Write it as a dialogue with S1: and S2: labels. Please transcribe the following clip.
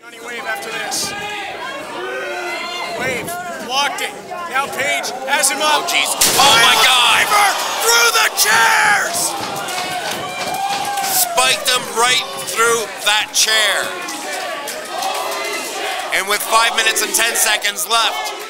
S1: Running wave after this. Wave, blocked it. Now Page has him up.
S2: Oh, jeez. Oh, my God.
S1: Through the chairs!
S2: Spiked him right through that chair. And with 5 minutes and 10 seconds left,